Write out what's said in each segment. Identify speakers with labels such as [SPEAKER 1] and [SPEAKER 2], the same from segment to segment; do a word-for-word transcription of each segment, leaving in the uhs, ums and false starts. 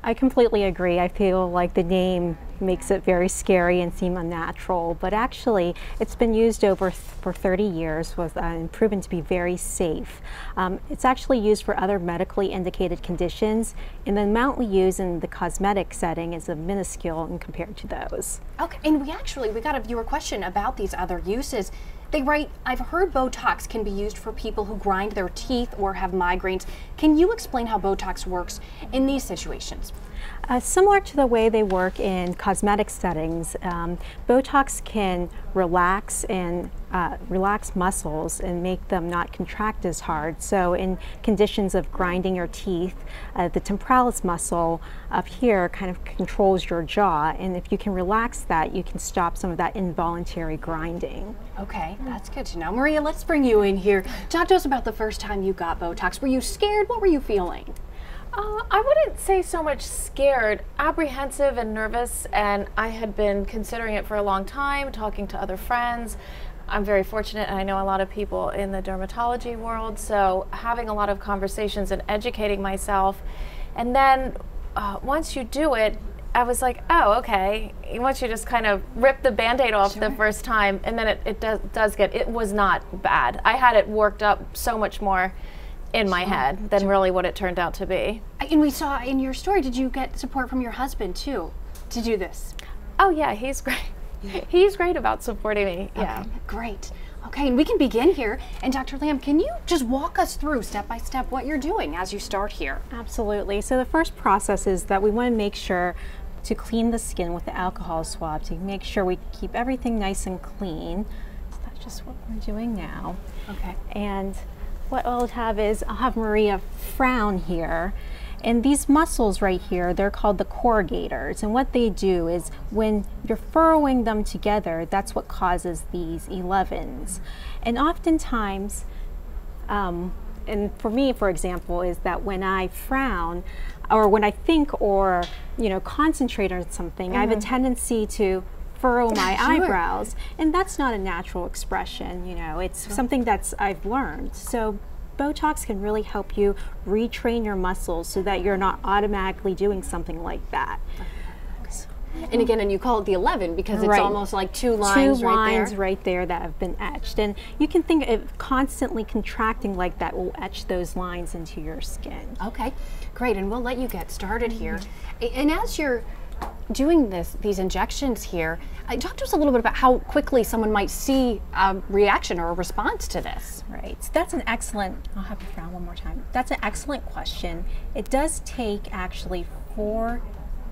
[SPEAKER 1] I completely agree. I feel like the name makes it very scary and seem unnatural, but actually it's been used over th for thirty years, was uh, proven to be very safe. Um, it's actually used for other medically indicated conditions, and the amount we use in the cosmetic setting is a minuscule in compared to those.
[SPEAKER 2] Okay, and we actually, we got a viewer question about these other uses. They write, I've heard Botox can be used for people who grind their teeth or have migraines. Can you explain how Botox works in these situations?
[SPEAKER 1] Uh, similar to the way they work in cosmetic settings, um, Botox can relax and uh, relax muscles and make them not contract as hard. So in conditions of grinding your teeth, uh, the temporalis muscle up here kind of controls your jaw, and if you can relax that, you can stop some of that involuntary grinding.
[SPEAKER 2] Okay, that's good to know. Maria, let's bring you in here. Talk to us about the first time you got Botox. Were you scared? What were you feeling?
[SPEAKER 3] Uh, I wouldn't say so much scared, apprehensive and nervous, and I had been considering it for a long time, talking to other friends. I'm very fortunate, and I know a lot of people in the dermatology world, so having a lot of conversations and educating myself. And then uh, once you do it, I was like, oh, okay. Once you just kind of rip the Band-Aid off sure. the first time, and then it, it does, does get, it was not bad. I had it worked up so much more in my sure. head than sure. really what it turned out to be.
[SPEAKER 2] And we saw in your story, did you get support from your husband too to do this?
[SPEAKER 3] Oh yeah, he's great. He's great about supporting me.
[SPEAKER 2] Okay,
[SPEAKER 3] yeah,
[SPEAKER 2] great. Okay, and we can begin here. And Doctor Lam, can you just walk us through step by step what you're doing as you start here?
[SPEAKER 1] Absolutely. So the first process is that we want to make sure to clean the skin with the alcohol swab to make sure we keep everything nice and clean. So that's just what we're doing now.
[SPEAKER 2] Okay.
[SPEAKER 1] And what I'll have is, I'll have Maria frown here, and these muscles right here, they're called the corrugators, and what they do is when you're furrowing them together, that's what causes these elevens. And oftentimes, um, and for me, for example, is that when I frown, or when I think or, you know, concentrate on something, mm-hmm. I have a tendency to furrow my sure. eyebrows, and that's not a natural expression, you know, it's sure. something that's I've learned. So Botox can really help you retrain your muscles so that you're not automatically doing something like that.
[SPEAKER 2] And again, and you call it the eleven because it's right. almost like two lines
[SPEAKER 1] two
[SPEAKER 2] right
[SPEAKER 1] lines
[SPEAKER 2] there.
[SPEAKER 1] right there that have been etched, and you can think of constantly contracting like that will etch those lines into your skin.
[SPEAKER 2] Okay, great, and we'll let you get started here. And as you're doing this, these injections here, uh, talk to us a little bit about how quickly someone might see a reaction or a response to this.
[SPEAKER 1] Right, so that's an excellent, I'll have you frown one more time. That's an excellent question. It does take actually four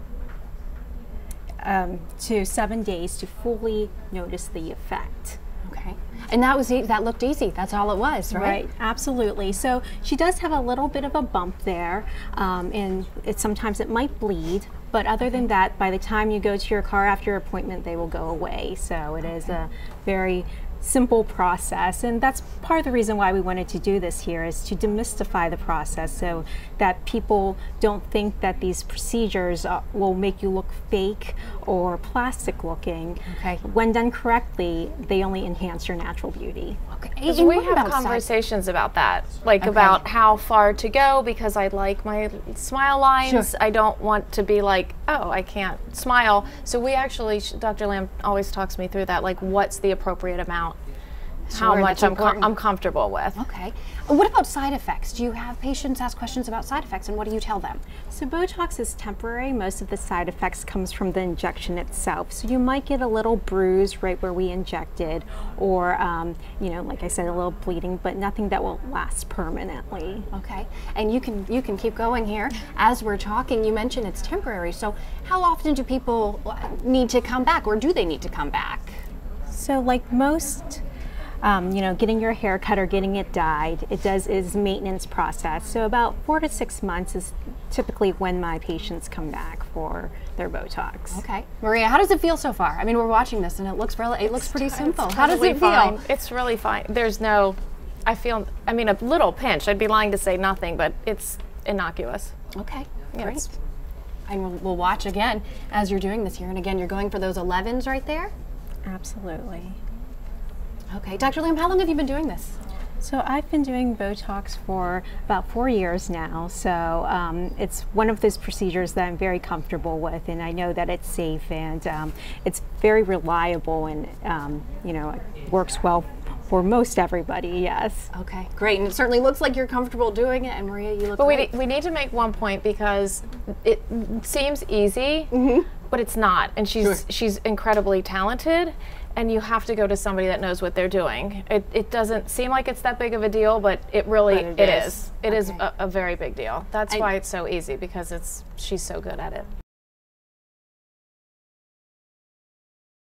[SPEAKER 1] um, to seven days to fully notice the effect.
[SPEAKER 2] Okay, and that was e that looked easy. That's all it was, right?
[SPEAKER 1] Right, absolutely. So she does have a little bit of a bump there, um, and it sometimes it might bleed. But other than that, by the time you go to your car after your appointment, they will go away. So it is a very simple process, and that's part of the reason why we wanted to do this here, is to demystify the process so that people don't think that these procedures uh, will make you look fake or plastic looking.
[SPEAKER 2] Okay.
[SPEAKER 1] When done correctly, they only enhance your natural beauty.
[SPEAKER 2] Okay.
[SPEAKER 3] Because we have conversations about that, like okay. about how far to go, because I like my smile lines. Sure. I don't want to be like, oh, I can't smile. So we actually, Doctor Lam always talks me through that, like what's the appropriate amount, sure, how much I'm, com I'm comfortable with.
[SPEAKER 2] Okay. What about side effects? Do you have patients ask questions about side effects, and what do you tell them?
[SPEAKER 1] So Botox is temporary. Most of the side effects comes from the injection itself. So you might get a little bruise right where we injected, or um, you know, like I said, a little bleeding, but nothing that will last permanently.
[SPEAKER 2] Okay. And you can you can keep going here as we're talking. You mentioned it's temporary. So how often do people need to come back, or do they need to come back?
[SPEAKER 1] So like most Um, you know, getting your hair cut or getting it dyed, it does is maintenance process. So about four to six months is typically when my patients come back for their Botox.
[SPEAKER 2] Okay, Maria, how does it feel so far? I mean, we're watching this and it looks really, it looks pretty simple.
[SPEAKER 3] Totally
[SPEAKER 2] how does it
[SPEAKER 3] fine.
[SPEAKER 2] feel?
[SPEAKER 3] It's really fine. There's no, I feel, I mean, a little pinch. I'd be lying to say nothing, but it's innocuous.
[SPEAKER 2] Okay,
[SPEAKER 3] yes.
[SPEAKER 2] Great. And we'll, we'll watch again as you're doing this here. And again, you're going for those elevens right there?
[SPEAKER 1] Absolutely.
[SPEAKER 2] Okay, Doctor Lam, how long have you been doing this?
[SPEAKER 1] So I've been doing Botox for about four years now. So um, it's one of those procedures that I'm very comfortable with, and I know that it's safe and um, it's very reliable, and um, you know, it works well for most everybody. Yes.
[SPEAKER 2] Okay, great. And it certainly looks like you're comfortable doing it. And Maria, you look
[SPEAKER 3] But
[SPEAKER 2] great.
[SPEAKER 3] we, we need to make one point, because it seems easy, mm-hmm. but it's not. And she's
[SPEAKER 2] Sure.
[SPEAKER 3] she's incredibly talented, and you have to go to somebody that knows what they're doing. It, it doesn't seem like it's that big of a deal, but it really
[SPEAKER 2] But it
[SPEAKER 3] it
[SPEAKER 2] is.
[SPEAKER 3] is. It
[SPEAKER 2] Okay.
[SPEAKER 3] is a, a very big deal. That's
[SPEAKER 2] I-
[SPEAKER 3] why it's so easy, because it's she's so good at it.